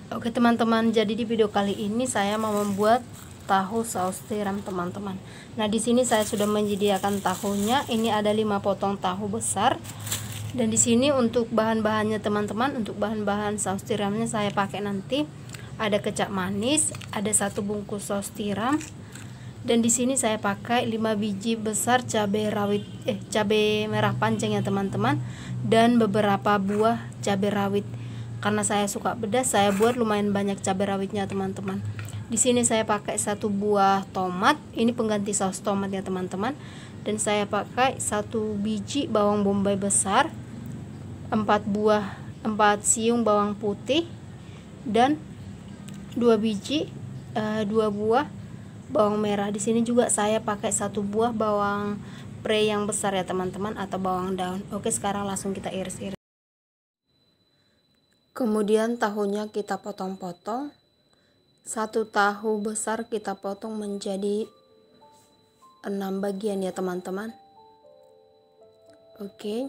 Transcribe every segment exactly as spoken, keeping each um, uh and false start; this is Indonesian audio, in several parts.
Oke teman-teman, jadi di video kali ini saya mau membuat tahu saus tiram teman-teman. Nah di sini saya sudah menyediakan tahunya. Ini ada lima potong tahu besar. Dan di sini untuk bahan-bahannya teman-teman, untuk bahan-bahan saus tiramnya saya pakai nanti ada kecap manis, ada satu bungkus saus tiram. Dan di sini saya pakai lima biji besar cabai rawit eh cabai merah panjang ya teman-teman, dan beberapa buah cabai rawit. Karena saya suka pedas, saya buat lumayan banyak cabai rawitnya teman-teman. Di sini saya pakai satu buah tomat, ini pengganti saus tomat ya teman-teman. Dan saya pakai satu biji bawang bombay besar, empat buah empat siung bawang putih, dan dua biji uh, dua buah bawang merah. Di sini juga saya pakai satu buah bawang pre yang besar ya teman-teman, atau bawang daun. Oke, sekarang langsung kita iris-iris. Kemudian tahunya kita potong-potong. Satu tahu besar kita potong menjadi enam bagian ya teman-teman. Oke.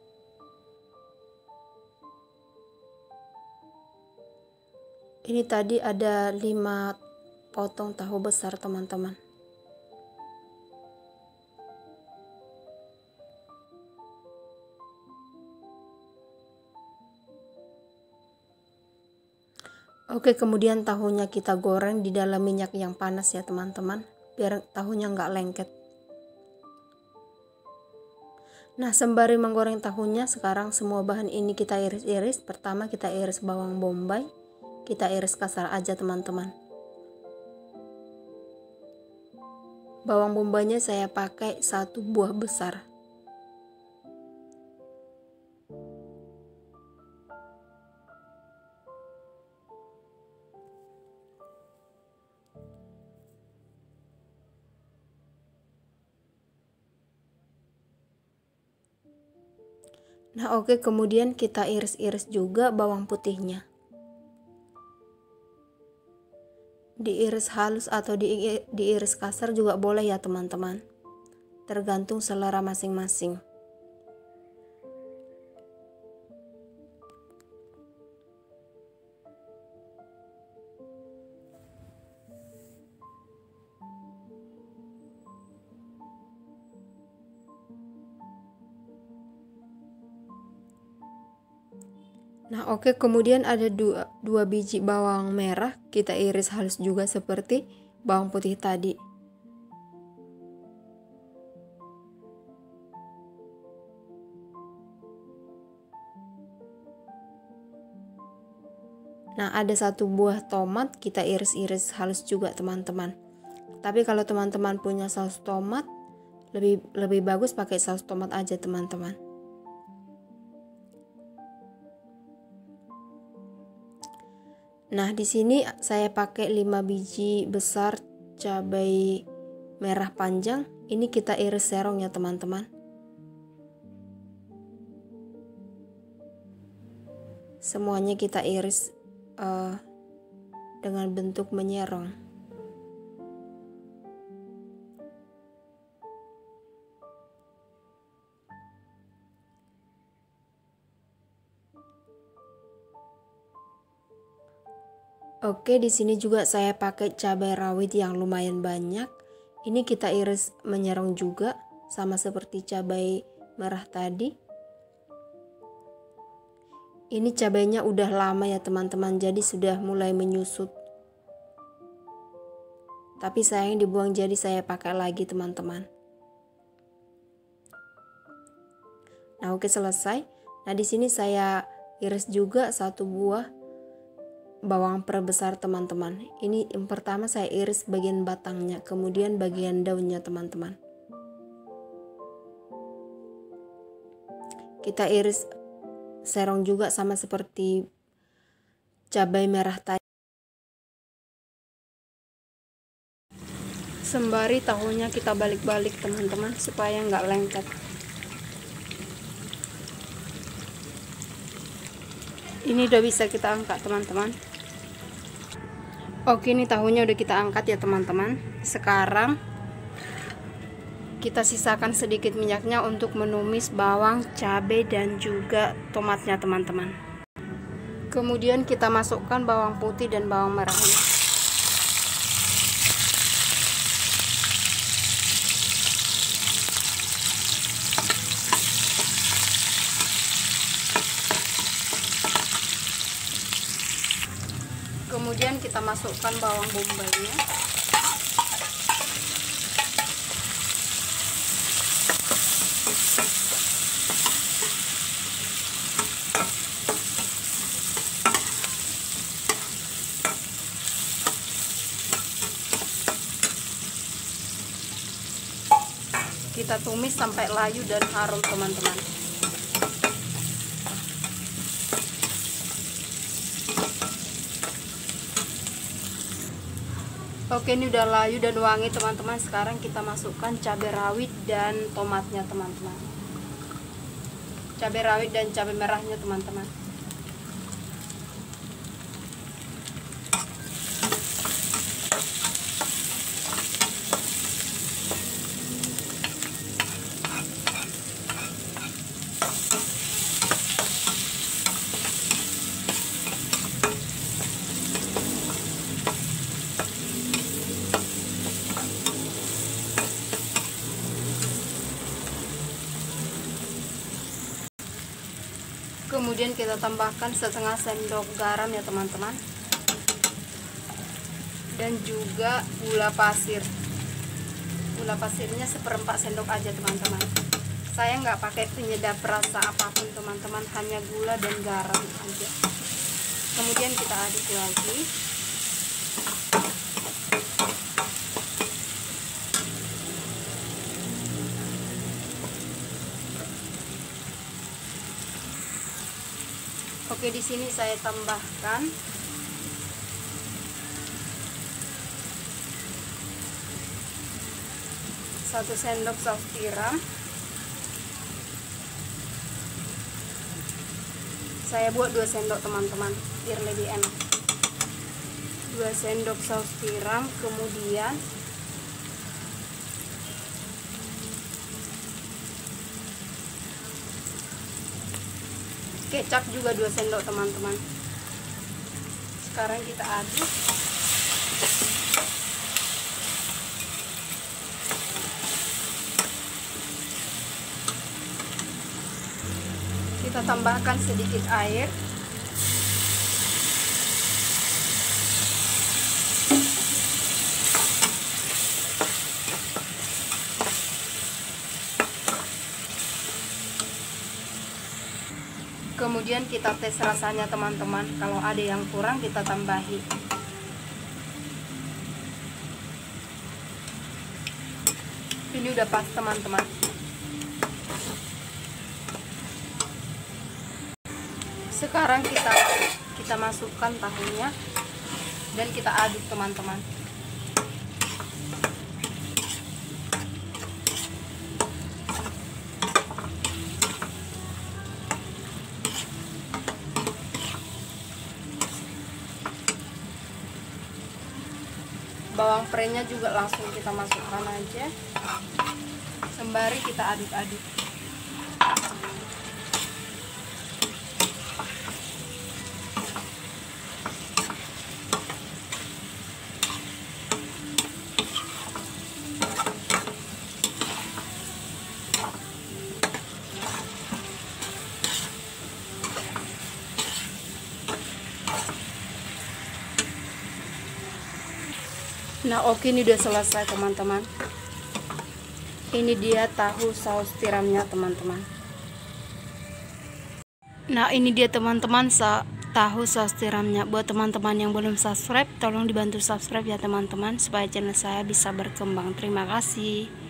Ini tadi ada lima potong tahu besar teman-teman. Oke, kemudian tahunya kita goreng di dalam minyak yang panas ya teman-teman, biar tahunya nggak lengket. Nah, sembari menggoreng tahunya, sekarang semua bahan ini kita iris-iris. Pertama kita iris bawang bombay, kita iris kasar aja teman-teman. Bawang bombaynya saya pakai satu buah besar. Nah oke, kemudian kita iris-iris juga bawang putihnya. Diiris halus atau di, diiris kasar juga boleh ya teman-teman, tergantung selera masing-masing. Nah oke, kemudian ada dua, dua biji bawang merah, kita iris halus juga seperti bawang putih tadi. Nah ada satu buah tomat, kita iris-iris halus juga teman-teman. Tapi kalau teman-teman punya saus tomat, lebih lebih bagus pakai saus tomat aja teman-teman. Nah, di sini saya pakai lima biji besar cabai merah panjang. Ini kita iris serong ya, teman-teman. Semuanya kita iris uh, dengan bentuk menyerong. Oke, di sini juga saya pakai cabai rawit yang lumayan banyak. Ini kita iris menyerong juga, sama seperti cabai merah tadi. Ini cabainya udah lama ya teman-teman, jadi sudah mulai menyusut. Tapi sayang dibuang, jadi saya pakai lagi teman-teman. Nah, oke, selesai. Nah, di sini saya iris juga satu buah bawang pre besar teman-teman. Ini yang pertama saya iris bagian batangnya, kemudian bagian daunnya teman-teman. Kita iris serong juga sama seperti cabai merah tadi. Sembari tahunya kita balik-balik teman-teman, supaya nggak lengket. Ini udah bisa kita angkat teman-teman. Oke, ini tahunya udah kita angkat ya teman-teman. Sekarang kita sisakan sedikit minyaknya untuk menumis bawang, cabai, dan juga tomatnya teman-teman. Kemudian kita masukkan bawang putih dan bawang merahnya. Kemudian kita masukkan bawang bombaynya. Kita tumis sampai layu dan harum, teman-teman. Oke, ini udah layu dan wangi, teman-teman. Sekarang kita masukkan cabai rawit dan tomatnya, teman-teman. Cabai rawit dan cabai merahnya, teman-teman. Kemudian kita tambahkan setengah sendok garam ya, teman-teman, dan juga gula pasir. Gula pasirnya seperempat sendok aja, teman-teman. Saya nggak pakai penyedap rasa apapun, teman-teman, hanya gula dan garam aja. Kemudian kita aduk lagi. Oke, di sini saya tambahkan satu sendok saus tiram. Saya buat dua sendok, teman-teman, biar lebih enak. dua sendok saus tiram, kemudian kecap juga dua sendok, teman-teman. Sekarang kita aduk. Kita tambahkan sedikit air. Kemudian kita tes rasanya, teman-teman. Kalau ada yang kurang kita tambahi. Ini udah pas, teman-teman. Sekarang kita kita masukkan tahunya dan kita aduk, teman-teman. Bawang prenya juga langsung kita masukkan aja, sembari kita aduk-aduk. Nah, oke, ini udah selesai, teman-teman. Ini dia tahu saus tiramnya, teman-teman. Nah, ini dia, teman-teman, sa tahu saus tiramnya. Buat teman-teman yang belum subscribe, tolong dibantu subscribe ya, teman-teman, supaya channel saya bisa berkembang. Terima kasih.